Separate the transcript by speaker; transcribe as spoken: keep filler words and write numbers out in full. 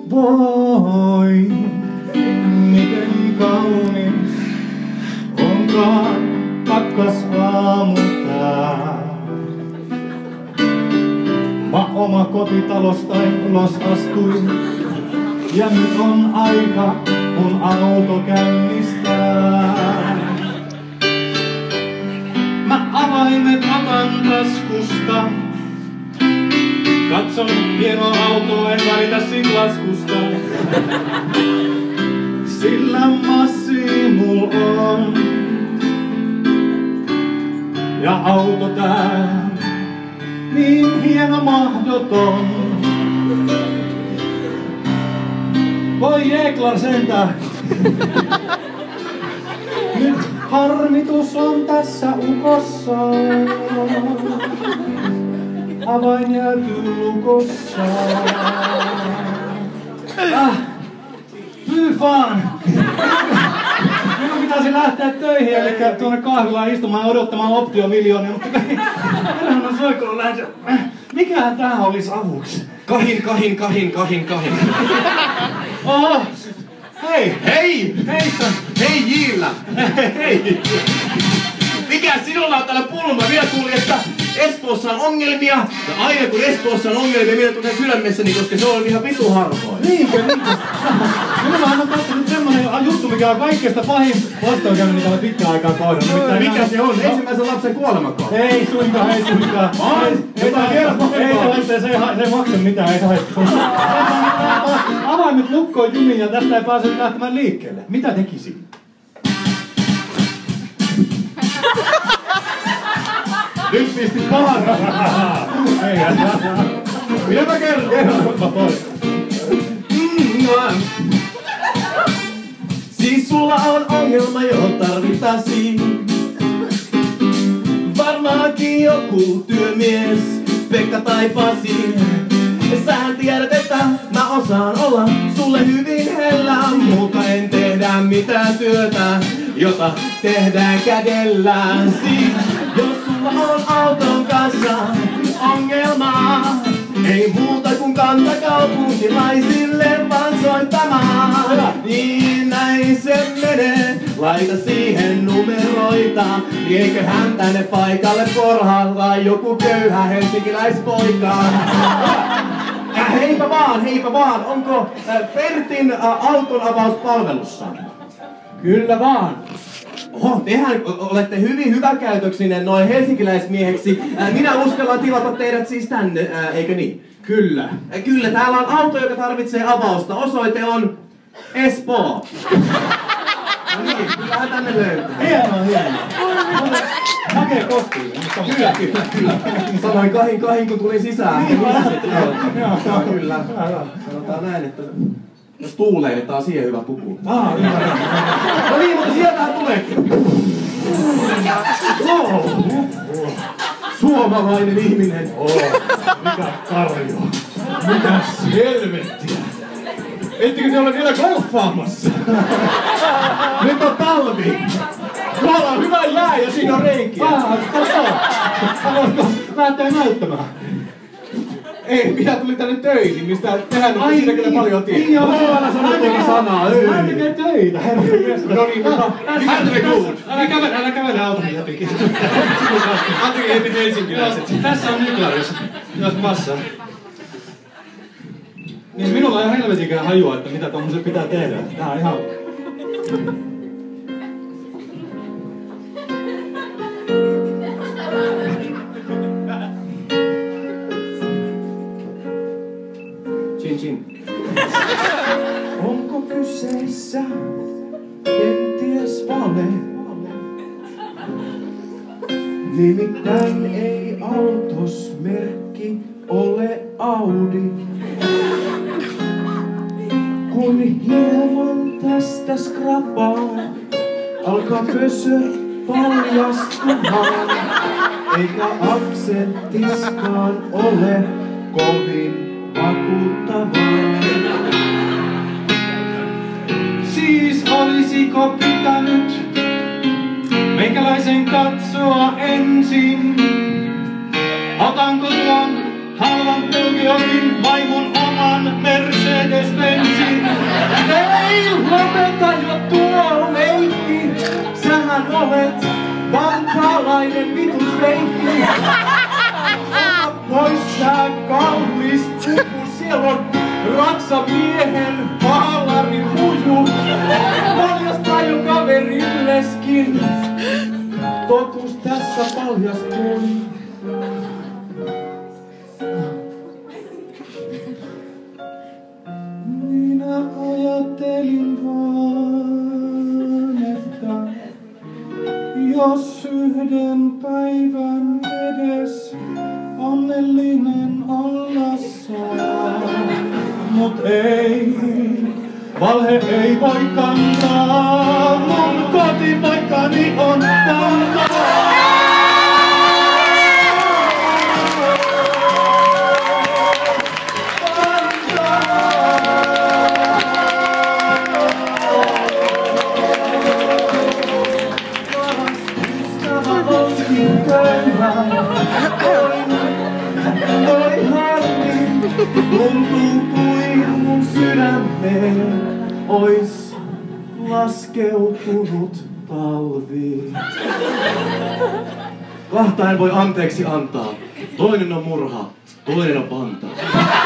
Speaker 1: Voi, miten kaunis onkaan pakkasaamu tää. Mä oma kotitalostani ulos astuin, ja nyt on aika mun auto käynnistää. Mä avaimet otan taskusta, katson hienoa autoa, en välitä sit laskusta. Sillä massi mul on, ja auto tää niin hieno mahdoton. Voi Eklar sentään. Nyt harmitus on tässä ukossa. Avain jäätyy lukossa. Ah, fy fan. Minun pitäisi lähteä töihin, eli tuonne kahvilaan istumaan ja odottamaan optiomiljoonia, mutta kerran on soikunut lähdössä. Mikähän tää olisi avuksi?
Speaker 2: Kahin, kahin, kahin, kahin, kahin.
Speaker 1: Oh, hei!
Speaker 2: Hei!
Speaker 1: Heistä!
Speaker 2: Hei Jillä!
Speaker 1: Hei!
Speaker 2: Mikä sinulla on täällä pulma? Minä kuulin, että Espoossa on ongelmia. Ja aina kun Espoossa on ongelmia, minä tunnen sydämessäni, koska se on ihan vitu harvoin.
Speaker 1: Niinkö, niinkö? Minullahan on tässä nyt semmonen juttu, mikä on kaikkeesta pahin vastoinkäynyt, mitä olen pitkään aikaa kohdannut.
Speaker 2: Mikä se on? Ensimmäisen lapsen kuolemakaan.
Speaker 1: Ei suinkaan, ei suinkaan.
Speaker 2: Ai,
Speaker 1: ei saa kertoa. Ei saa, se ei maksa mitään, ei saa. Avaimet lukkoon jumiin ja tästä ei pääse lähtemään liikkeelle. Mitä tekisin?
Speaker 2: Nyt pisti pahan. Minä mä kerron. Siis sulla on ongelma, johon tarvittaisiin varmaankin joku työmies, Pekka tai Pasi. Sähän tiedät, että mä osaan olla sulle hyvin hellä, mutta en tehdä mitään työtä, jota tehdään kädellään. Siis jos sulla on auton kanssa ongelmaa, ei muuta kuin kanta kaupunkilaisille vaan soittamaan. Niin näin se menee, laita siihen numeroita, niin eiköhän tänne paikalle porhalla joku köyhä helsinkiläispoika. Ja heipä vaan, heipä vaan, onko Pertin auton avauspalvelussa?
Speaker 1: Kyllä vaan.
Speaker 2: Oho, tehän olette hyvin hyväkäytöksinen noin helsinkiläismieheksi. Minä uskallan tilata teidät siis tänne, eikö niin?
Speaker 1: Kyllä.
Speaker 2: Kyllä, täällä on auto, joka tarvitsee avausta. Osoite on Espoo. No niin, kyllähän tänne löytää.
Speaker 1: Hienoa, hienoa. Hakee kotiin.
Speaker 2: Kyllä, kyllä, kyllä. Sanoin kahin kahin, kun tulin sisään.
Speaker 1: Niin,
Speaker 2: joo, joo, kyllä. Sanotaan näin, että jos tuulee, niin tää on siihen hyvä puku.
Speaker 1: Ah, hyvä.
Speaker 2: No niin, mutta sieltähän tuleekin. Oh. Suomalainen ihminen.
Speaker 1: Oh, mikä karjo. Mitäs helvettiä. Ettekö te ole vielä golfaamassa?
Speaker 2: Nyt on talvi. Tuolla on hyvä jää ja siinä on reikiä.
Speaker 1: Ah, kato. Haluaisitko lähteä näyttämään?
Speaker 2: Ei, minä tulin tänne töihin, mistä tehän on siinä kyllä paljon tiedä.
Speaker 1: Niin joo, älä sano tuota sanaa.
Speaker 2: Hän
Speaker 1: tekee töitä, herra.
Speaker 2: No niin, mutta hän tekee good.
Speaker 1: Älä kävele, älä kävele autoni läpi.
Speaker 2: Anteeksi, helsinkiläiset.
Speaker 1: Tässä on Niklas, jos, jos passaa. Niin minulla ei ole helvetikään hajua, että mitä tommosen pitää tehdä. Tää on ihan...
Speaker 2: Chin chin.
Speaker 1: Onko kyseessä kenties vale? Nimittäin ei autos merkki ole Audi. Kun hieman tästä skrapaa, alkaa pösö paljastumaan. Eikä aksentiskaan ole kovin vakuuttavaa. Siis olisiko pitänyt meikäläisen katsoa ensin? Otanko tuon halvan Peugeotin vai mun oma? oman Mercedes-Benzin.
Speaker 2: Hei, lopeta jo tuo leikki. Sähän olet vantaalainen vitun feikki. Ota pois tää kaunis puku. Siellä on raksamiehen haalarin huju. Paljastaa jo kaverilleskin. Totuus tässä paljastui. Minä ajattelin vaan, että jos yhden päivän edes onnellinen olla saa, mut ei, valhe ei voi kantaa, mun kotipaikkani on Vantaa. Oi harmi, tuntuu kuin mun sydämeen ois laskeutunut talvi. Kahta en voi anteeksi antaa. Toinen on murha, toinen on Vantaa.